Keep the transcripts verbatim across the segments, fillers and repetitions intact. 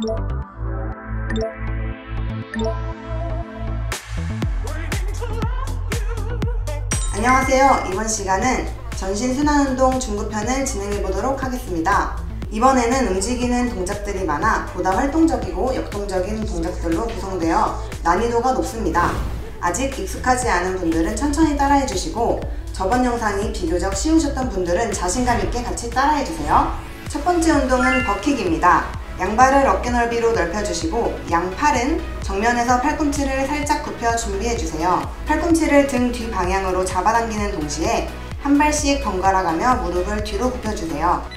안녕하세요. 이번 시간은 전신순환운동 중급편을 진행해 보도록 하겠습니다. 이번에는 움직이는 동작들이 많아 보다 활동적이고 역동적인 동작들로 구성되어 난이도가 높습니다. 아직 익숙하지 않은 분들은 천천히 따라해 주시고, 저번 영상이 비교적 쉬우셨던 분들은 자신감 있게 같이 따라해 주세요. 첫 번째 운동은 버킥입니다. 양발을 어깨 넓이로 넓혀주시고 양팔은 정면에서 팔꿈치를 살짝 굽혀 준비해주세요. 팔꿈치를 등 뒤 방향으로 잡아당기는 동시에 한 발씩 번갈아 가며 무릎을 뒤로 굽혀주세요.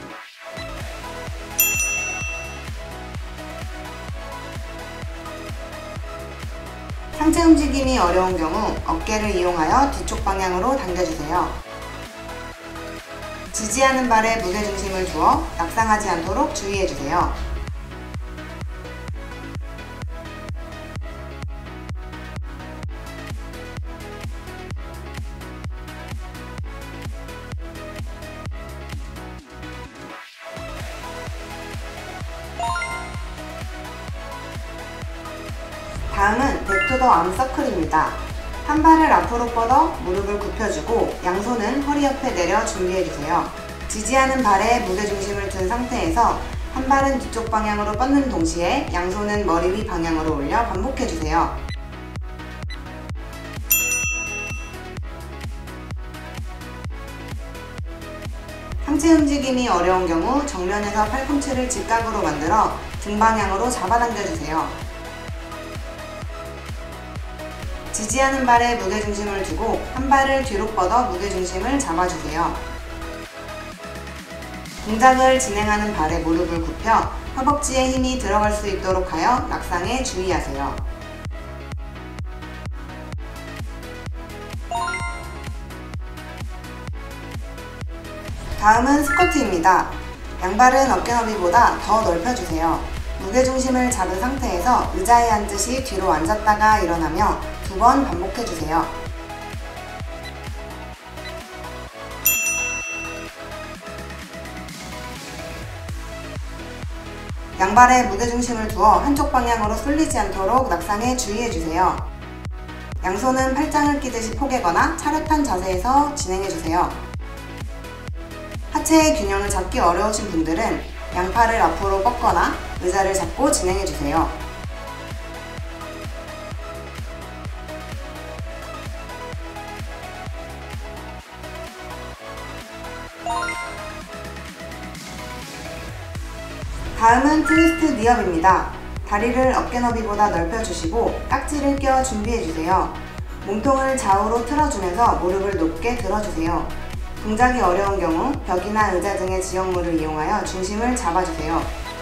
상체 움직임이 어려운 경우 어깨를 이용하여 뒤쪽 방향으로 당겨주세요. 지지하는 발에 무게중심을 두어 낙상하지 않도록 주의해주세요. 다음은 백 투 더 암서클입니다. 한 발을 앞으로 뻗어 무릎을 굽혀주고 양손은 허리 옆에 내려 준비해주세요. 지지하는 발에 무게중심을 둔 상태에서 한 발은 뒤쪽 방향으로 뻗는 동시에 양손은 머리 위 방향으로 올려 반복해주세요. 상체 움직임이 어려운 경우 정면에서 팔꿈치를 직각으로 만들어 등 방향으로 잡아당겨주세요. 지지하는 발에 무게중심을 두고 한 발을 뒤로 뻗어 무게중심을 잡아주세요. 동작을 진행하는 발에 무릎을 굽혀 허벅지에 힘이 들어갈 수 있도록 하여 낙상에 주의하세요. 다음은 스쿼트입니다. 양발은 어깨 너비보다 더 넓혀주세요. 무게중심을 잡은 상태에서 의자에 앉듯이 뒤로 앉았다가 일어나며 두 번 반복해주세요. 양발에 무게중심을 두어 한쪽 방향으로 쏠리지 않도록 낙상에 주의해주세요. 양손은 팔짱을 끼듯이 포개거나 차렷한 자세에서 진행해주세요. 하체의 균형을 잡기 어려우신 분들은 양팔을 앞으로 뻗거나 의자를 잡고 진행해주세요. 다음은 트위스트 니업입니다. 다리를 어깨 너비보다 넓혀주시고 깍지를 껴 준비해주세요. 몸통을 좌우로 틀어주면서 무릎을 높게 들어주세요. 동작이 어려운 경우 벽이나 의자 등의 지형물을 이용하여 중심을 잡아주세요.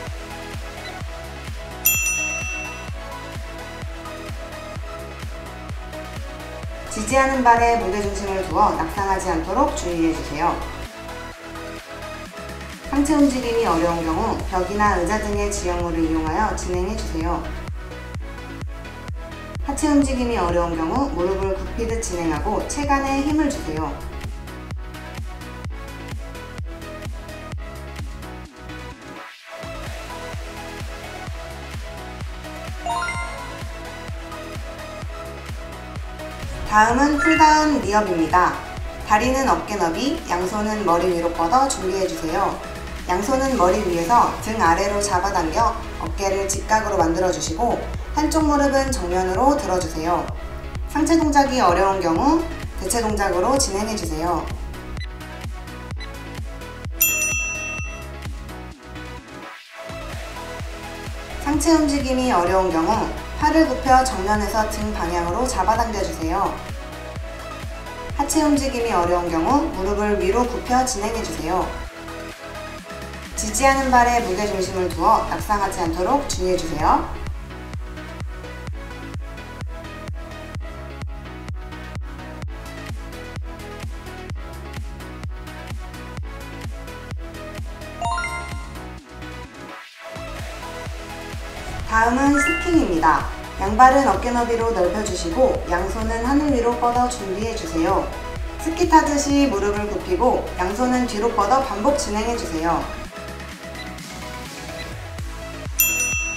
지지하는 발에 무게중심을 두어 낙상하지 않도록 주의해주세요. 상체 움직임이 어려운 경우 벽이나 의자 등의 지형물을 이용하여 진행해주세요. 하체 움직임이 어려운 경우 무릎을 굽히듯 진행하고 체간에 힘을 주세요. 다음은 풀다운 니업입니다. 다리는 어깨 너비, 양손은 머리 위로 뻗어 준비해주세요. 양손은 머리 위에서 등 아래로 잡아당겨 어깨를 직각으로 만들어주시고 한쪽 무릎은 정면으로 들어주세요. 상체 동작이 어려운 경우 대체 동작으로 진행해주세요. 상체 움직임이 어려운 경우 팔을 굽혀 정면에서 등 방향으로 잡아당겨주세요. 하체 움직임이 어려운 경우 무릎을 위로 굽혀 진행해주세요. 지지하는 발에 무게중심을 두어 낙상하지 않도록 주의해주세요. 다음은 스킹입니다. 양발은 어깨 너비로 넓혀주시고 양손은 하늘 위로 뻗어 준비해주세요. 스키 타듯이 무릎을 굽히고 양손은 뒤로 뻗어 반복 진행해주세요.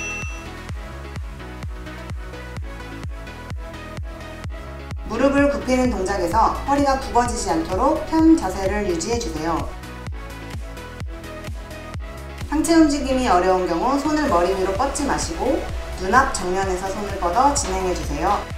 무릎을 굽히는 동작에서 허리가 굽어지지 않도록 편 자세를 유지해주세요. 상체 움직임이 어려운 경우 손을 머리 위로 뻗지 마시고 눈앞 정면에서 손을 뻗어 진행해주세요.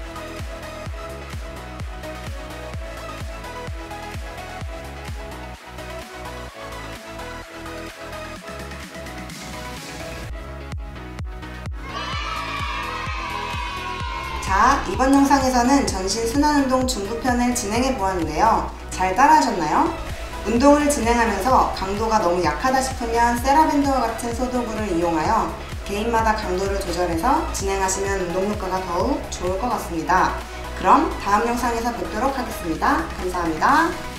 자, 이번 영상에서는 전신 순환운동 중급편을 진행해 보았는데요. 잘 따라하셨나요? 운동을 진행하면서 강도가 너무 약하다 싶으면 세라밴드와 같은 소도구를 이용하여 개인마다 강도를 조절해서 진행하시면 운동 효과가 더욱 좋을 것 같습니다. 그럼 다음 영상에서 뵙도록 하겠습니다. 감사합니다.